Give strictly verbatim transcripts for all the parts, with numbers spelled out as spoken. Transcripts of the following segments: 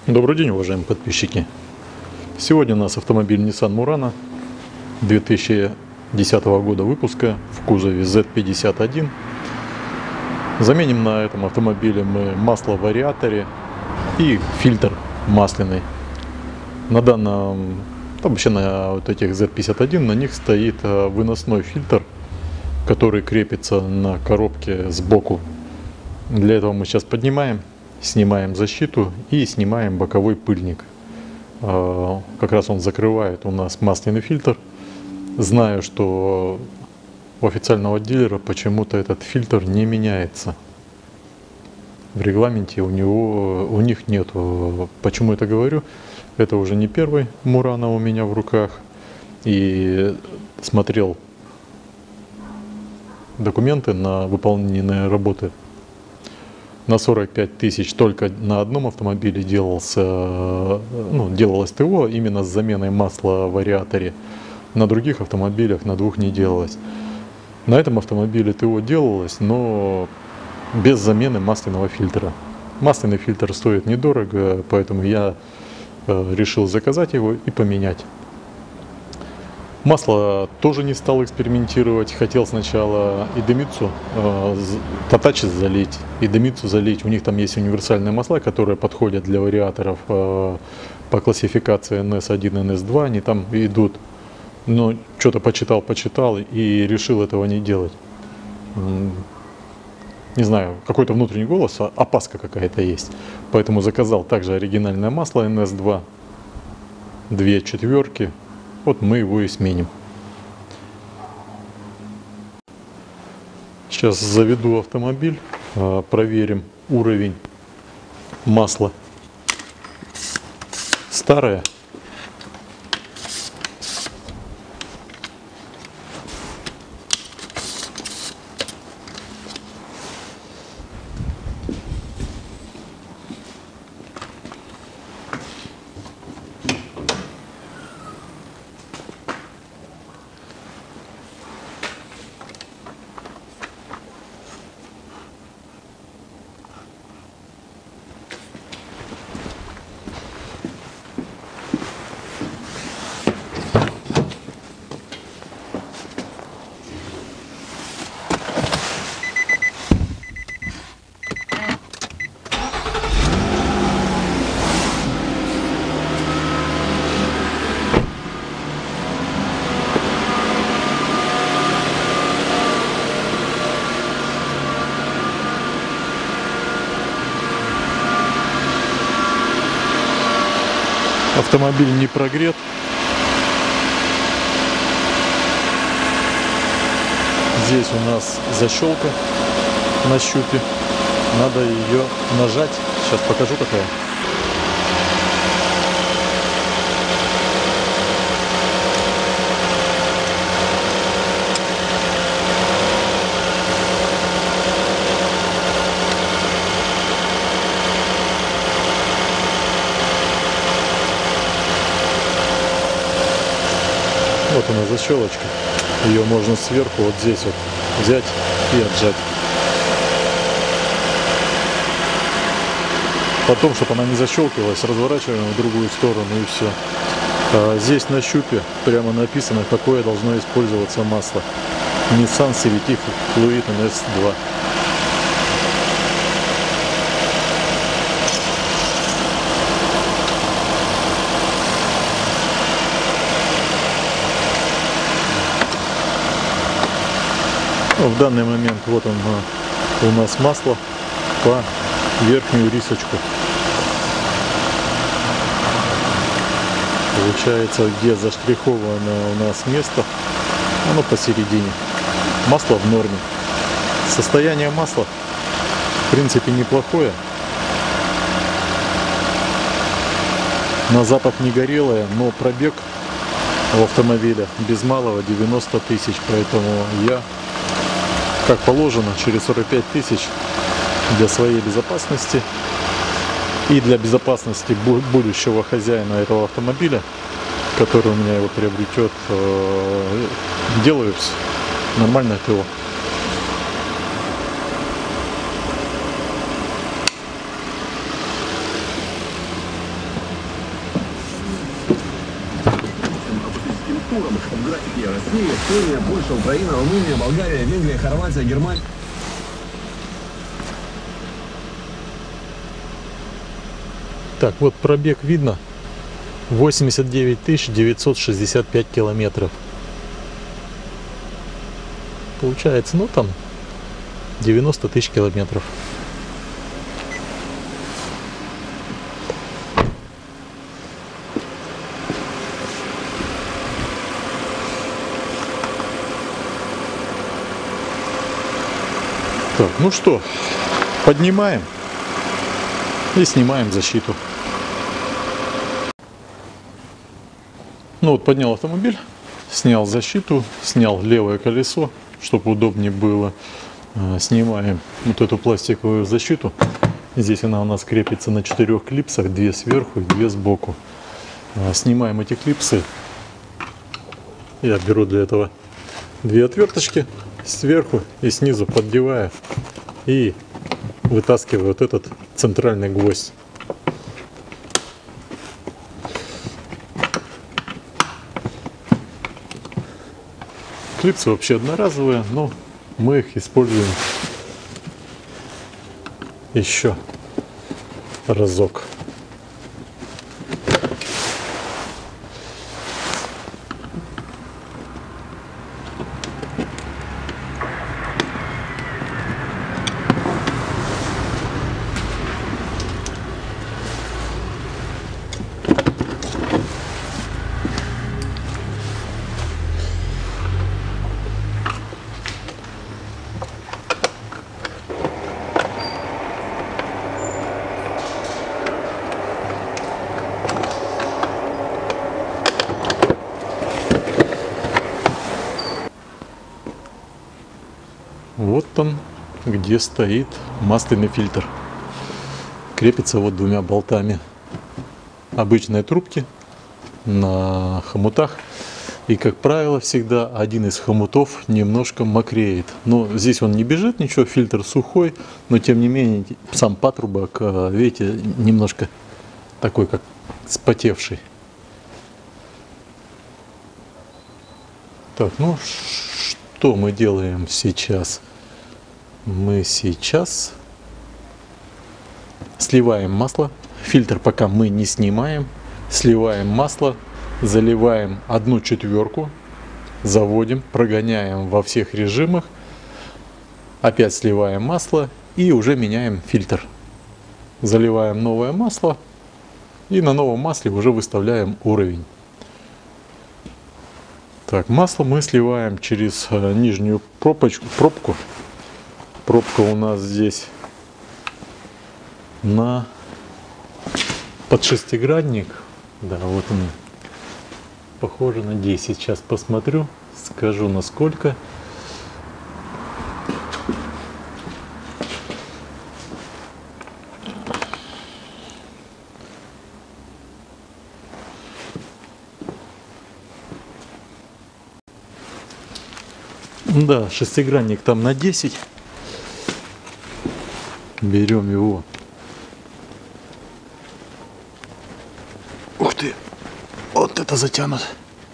Добрый день, уважаемые подписчики! Сегодня у нас автомобиль Nissan Murano две тысячи десятого года выпуска в кузове зет пятьдесят один. Заменим на этом автомобиле мы масло в вариаторе и фильтр масляный. На данном, там вообще на вот этих зет пятьдесят один, на них стоит выносной фильтр, который крепится на коробке сбоку. Для этого мы сейчас поднимаем, снимаем защиту и снимаем боковой пыльник. Как раз он закрывает у нас масляный фильтр. Знаю, что у официального дилера почему-то этот фильтр не меняется. В регламенте у него, у них нет. Почему это говорю? Это уже не первый Murano у меня в руках. И смотрел документы на выполненные работы. На сорок пять тысяч только на одном автомобиле делался, ну, делалось ТО именно с заменой масла в вариаторе. На других автомобилях на двух не делалось. На этом автомобиле ТО делалось, но без замены масляного фильтра. Масляный фильтр стоит недорого, поэтому я решил заказать его и поменять. Масло тоже не стал экспериментировать. Хотел сначала идемицу, э, татачи залить, идемицу залить. У них там есть универсальные масла, которые подходят для вариаторов э, по классификации эн эс один, эн эс два. Они там идут. Но что-то почитал, почитал и решил этого не делать. Не знаю, какой-то внутренний голос, опаска какая-то есть. Поэтому заказал также оригинальное масло эн эс два. Две четверки. Вот мы его и сменим. Сейчас заведу автомобиль, проверим уровень масла. Старое. Автомобиль не прогрет. Здесь у нас защелка на щупе. Надо ее нажать. Сейчас покажу, какая. Вот она защелочка. Ее можно сверху вот здесь вот взять и отжать. Потом, чтобы она не защелкивалась, разворачиваем в другую сторону и все. А здесь на щупе прямо написано, какое должно использоваться масло. Nissan си ви ти Fluid эн эс два. В данный момент вот он у нас масло по верхнюю рисочку. Получается, где заштриховано у нас место, оно посередине. Масло в норме. Состояние масла в принципе неплохое. На запах не горелое, но пробег у автомобиля без малого девяносто тысяч, поэтому я, как положено, через сорок пять тысяч для своей безопасности и для безопасности будущего хозяина этого автомобиля, который у меня его приобретет, делаю нормальное ТО. туром в графике: Россия, Эстония, Польша, Украина, Румыния, Болгария, Венгрия, Хорватия, Германия. Так, вот пробег видно. восемьдесят девять тысяч девятьсот шестьдесят пять километров. Получается, ну там девяносто тысяч километров. Так, ну что, поднимаем и снимаем защиту. Ну вот, поднял автомобиль, снял защиту, снял левое колесо, чтобы удобнее было. Снимаем вот эту пластиковую защиту. Здесь она у нас крепится на четырех клипсах, две сверху и две сбоку. Снимаем эти клипсы. Я беру для этого две отверточки сверху и снизу поддеваю и вытаскиваю вот этот центральный гвоздь. Клипсы вообще одноразовые, но мы их используем еще разок. Вот он, где стоит масляный фильтр. Крепится вот двумя болтами обычной трубки на хомутах. И, как правило, всегда один из хомутов немножко мокреет. Но здесь он не бежит, ничего, фильтр сухой. Но, тем не менее, сам патрубок, видите, немножко такой, как спотевший. Так, ну что мы делаем сейчас? Мы сейчас сливаем масло. Фильтр пока мы не снимаем. Сливаем масло, заливаем одну четверку, заводим, прогоняем во всех режимах. Опять сливаем масло и уже меняем фильтр. Заливаем новое масло и на новом масле уже выставляем уровень. Так, масло мы сливаем через нижнюю пробочку, пробку. Пробка у нас здесь на под шестигранник. Да, вот он. Похоже на десять. Сейчас посмотрю, скажу насколько. Да, шестигранник там на десять. Берем его. Ух ты! Вот это затянут.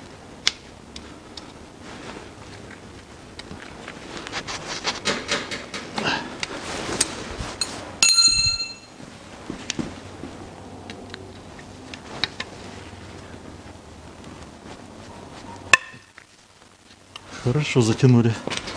Хорошо затянули.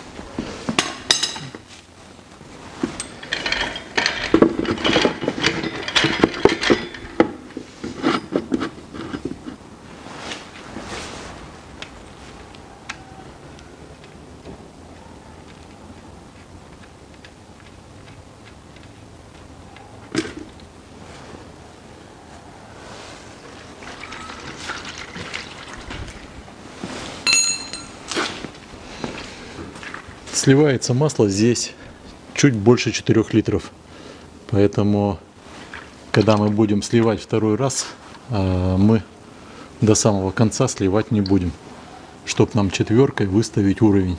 Сливается масло здесь чуть больше четырёх литров. Поэтому, когда мы будем сливать второй раз, мы до самого конца сливать не будем, чтобы нам четверкой выставить уровень.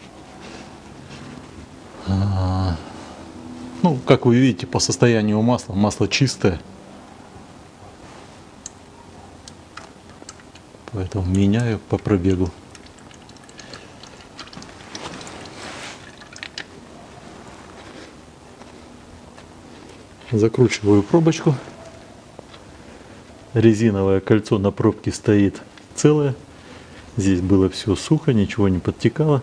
Ну, как вы видите, по состоянию масла, масло чистое. Поэтому меняю по пробегу. Закручиваю пробочку. Резиновое кольцо на пробке стоит целое. Здесь было все сухо, ничего не подтекало.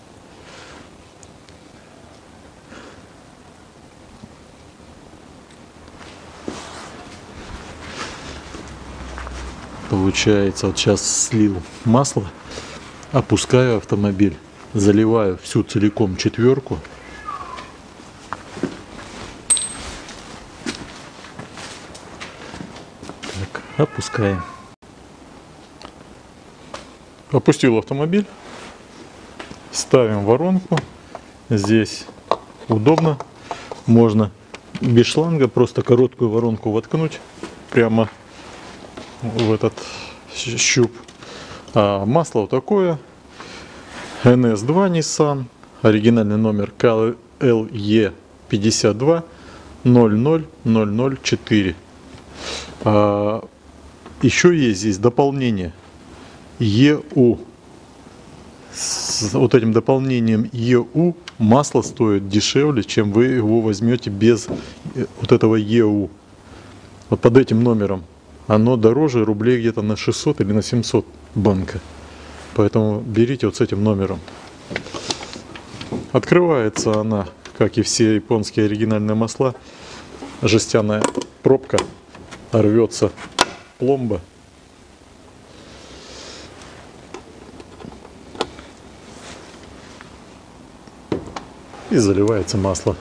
Получается, вот сейчас слил масло, опускаю автомобиль, заливаю всю целиком четверку. Так, опускаем. Опустил автомобиль, ставим воронку. Здесь удобно, можно без шланга просто короткую воронку воткнуть прямо в этот щуп. А масло вот такое, эн эс два Nissan, оригинальный номер ка эл и пятьдесят два ноль ноль ноль ноль четыре. А, еще есть здесь дополнение и ю. С вот этим дополнением и ю масло стоит дешевле, чем вы его возьмете без вот этого и ю. Вот под этим номером оно дороже рублей где-то на шестьсот или на семьсот банка. Поэтому берите вот с этим номером. Открывается она, как и все японские оригинальные масла. Жестяная пробка, рвется пломба. И заливается масло.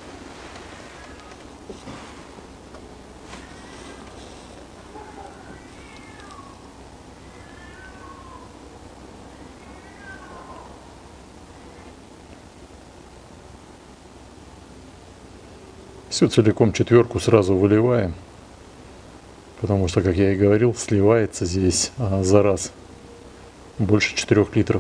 Всю целиком четверку сразу выливаем, потому что, как я и говорил, сливается здесь а, за раз больше четырёх литров.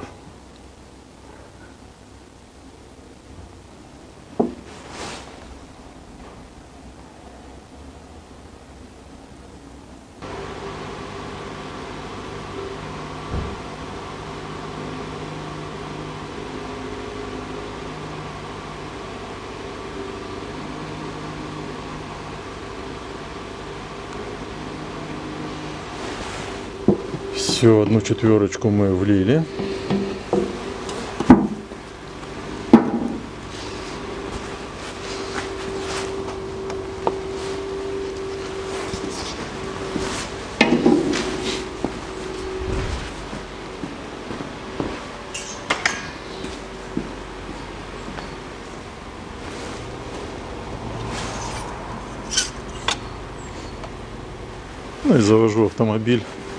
Все, одну четверочку мы влили. Ну и завожу автомобиль.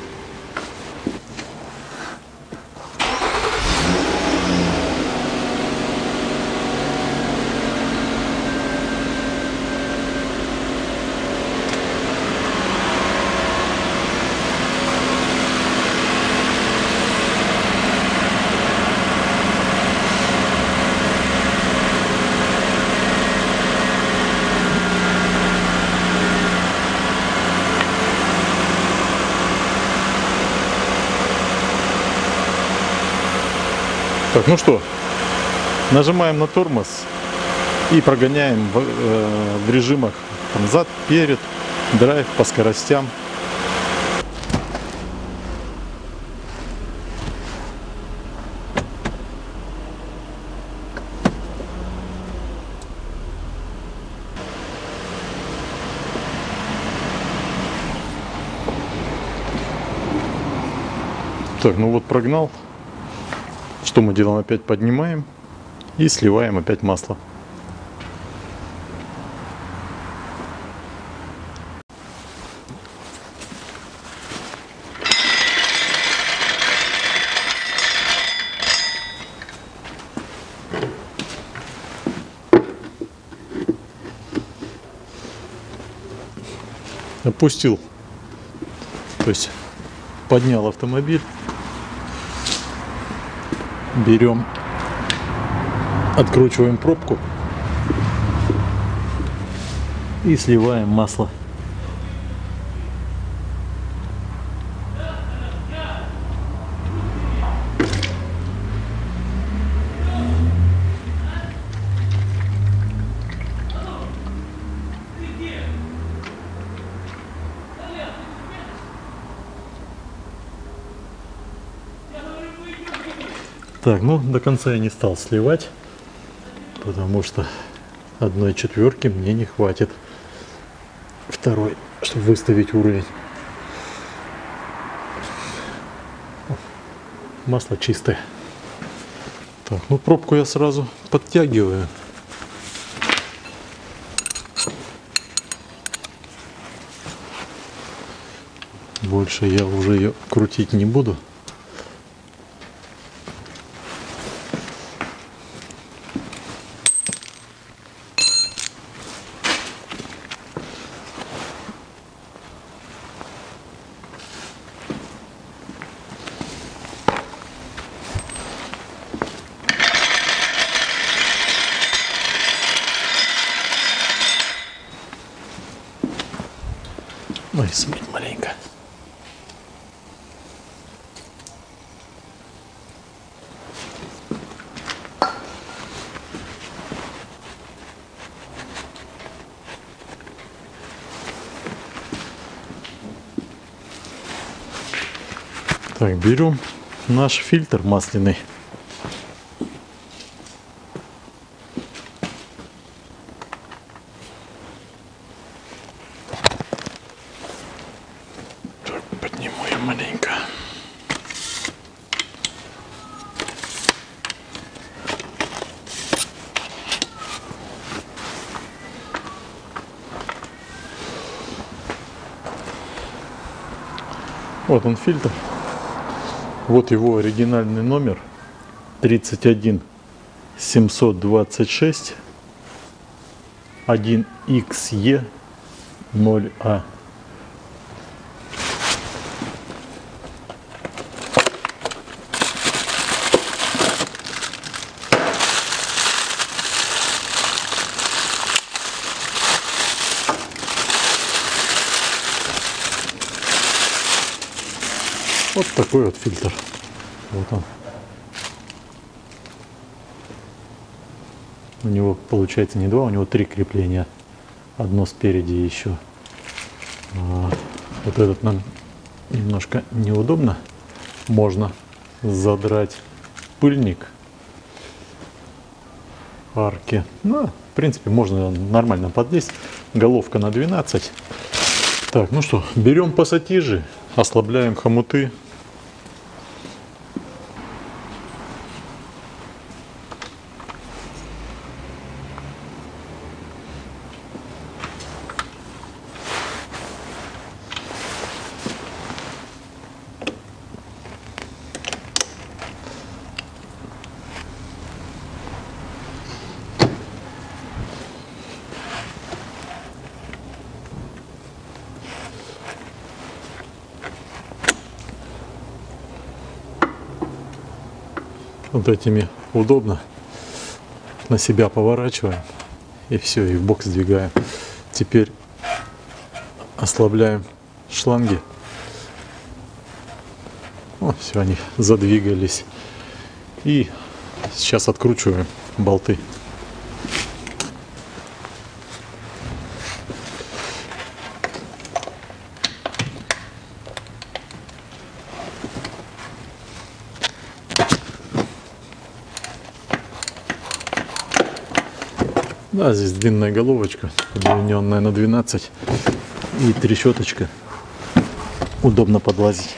Так, ну что, нажимаем на тормоз и прогоняем в, э, в режимах там, зад, перед, драйв по скоростям. Так, ну вот прогнал. Что мы делаем? Опять поднимаем и сливаем опять масло. Опустил, то есть поднял автомобиль. Берем, откручиваем пробку и сливаем масло. Так, ну до конца я не стал сливать, потому что одной четверки мне не хватит второй, чтобы выставить уровень. Масло чистое. Так, ну пробку я сразу подтягиваю. Больше я уже ее крутить не буду. Ну и смыть маленько. Так, берем наш фильтр масляный. Так, подниму я маленько. Вот он фильтр. Вот его оригинальный номер тридцать один семьсот двадцать шесть один икс е ноль а. Вот такой вот фильтр. Вот он. У него получается не два, у него три крепления. Одно спереди еще. А вот этот нам немножко неудобно. Можно задрать пыльник арки. Ну, в принципе, можно нормально подлезть. Головка на двенадцать. Так, ну что, берем пассатижи, ослабляем хомуты. Вот этими удобно, на себя поворачиваем и все, и в бок сдвигаем. Теперь ослабляем шланги. Вот, все, они задвигались. И сейчас откручиваем болты. Да, здесь длинная головочка, удлиненная на двенадцать, и трещоточка. Удобно подлазить.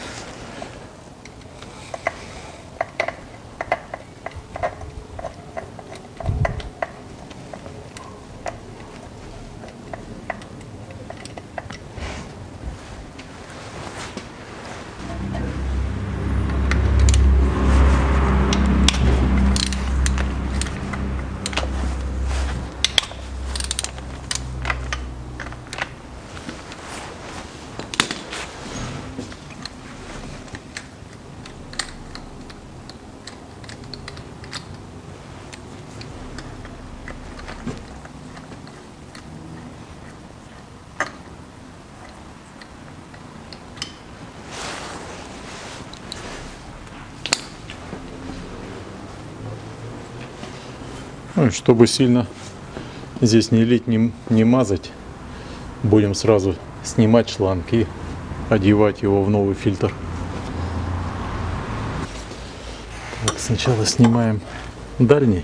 Ну, чтобы сильно здесь не лить, не, не мазать, будем сразу снимать шланг и одевать его в новый фильтр. Так, сначала снимаем дальний.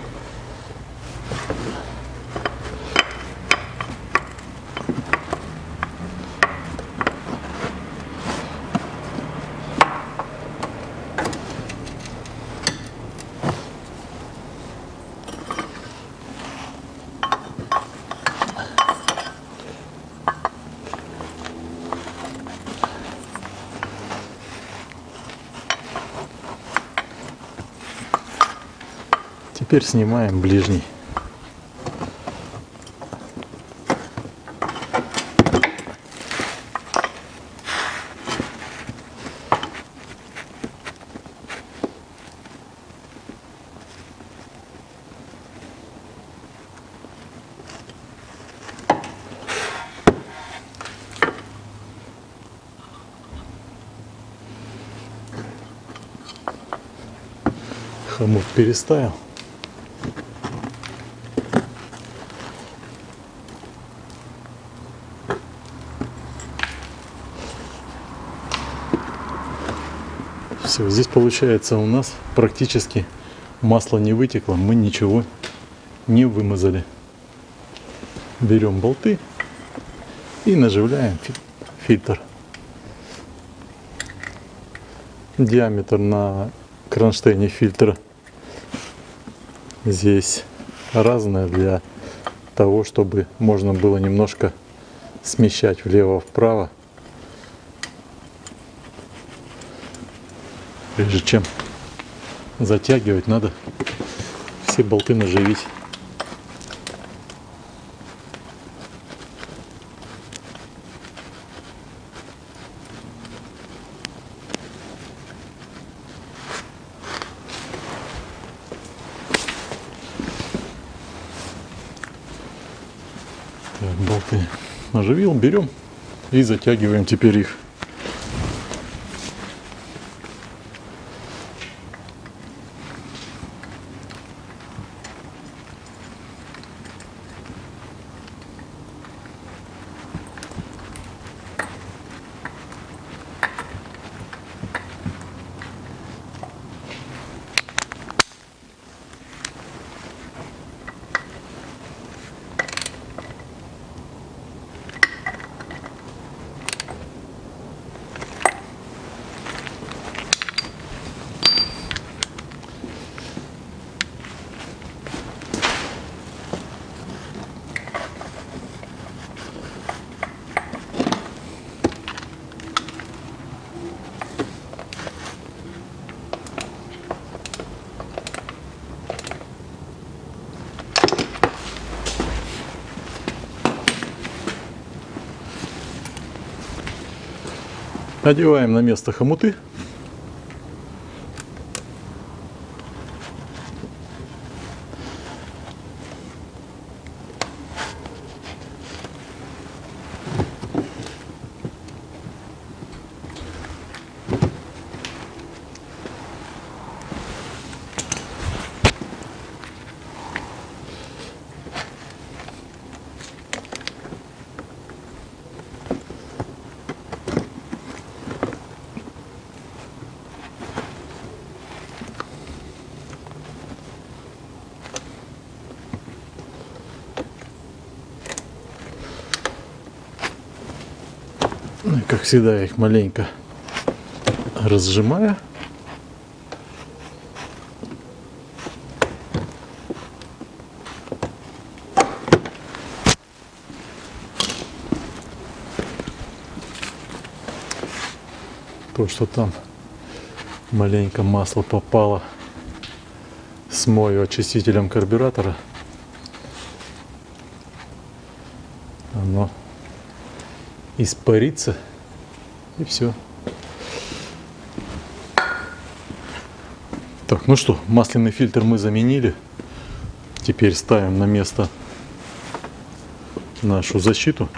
Теперь снимаем ближний. Хомут переставил. Все, здесь получается у нас практически масло не вытекло, мы ничего не вымазали. Берем болты и наживляем фильтр. Диаметр на кронштейне фильтра здесь разное для того, чтобы можно было немножко смещать влево-вправо, прежде чем затягивать, надо все болты наживить. Так, болты наживил, берем и затягиваем теперь их. Одеваем на место хомуты. Ну и, как всегда, я их маленько разжимаю. То, что там маленько масло попало, смою очистителем карбюратора, оно испарится, и все. Так, ну что, масляный фильтр мы заменили. Теперь ставим на место нашу защиту.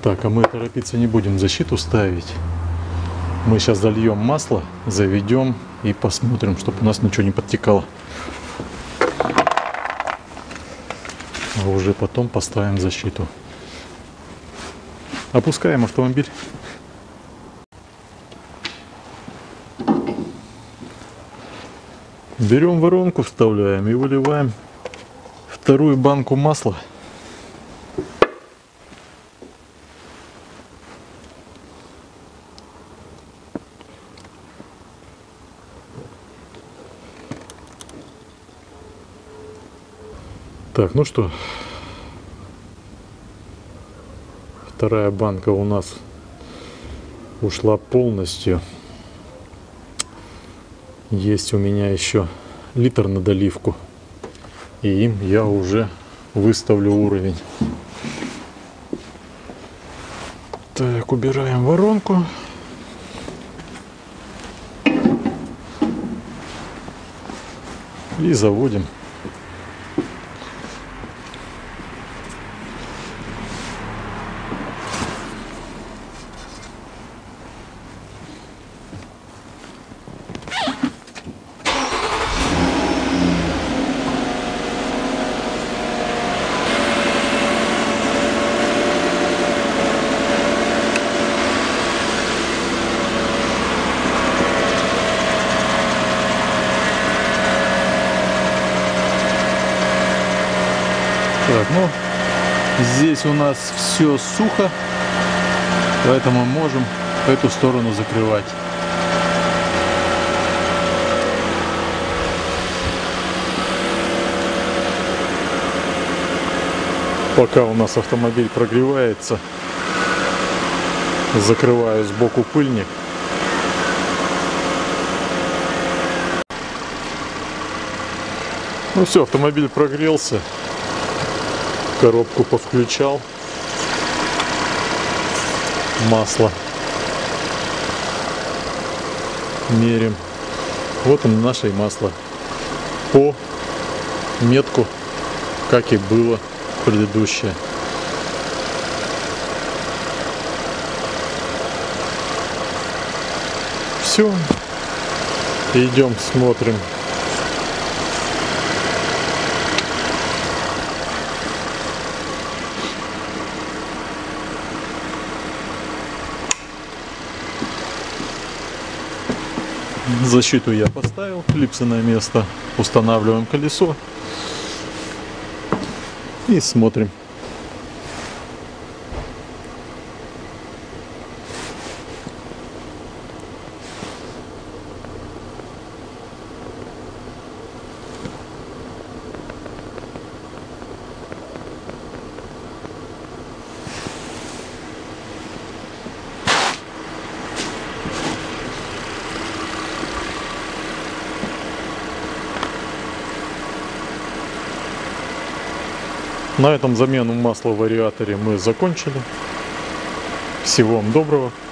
Так, а мы торопиться не будем, защиту ставить. Мы сейчас зальем масло, заведем и посмотрим, чтобы у нас ничего не подтекало. А уже потом поставим защиту. Опускаем автомобиль. Берем воронку, вставляем и выливаем вторую банку масла. Так, ну что, вторая банка у нас ушла полностью. Есть у меня еще литр на доливку, и им я уже выставлю уровень. Так, убираем воронку. И заводим. Так, ну, здесь у нас все сухо, поэтому можем эту сторону закрывать. Пока у нас автомобиль прогревается, закрываю сбоку пыльник. Ну все, автомобиль прогрелся. Коробку повключал, масло мерим. Вот он, наше масло по метку, как и было предыдущее. Все, идем смотрим. Защиту я поставил, клипсы на место, устанавливаем колесо и смотрим. На этом замену масла в вариаторе мы закончили. Всего вам доброго.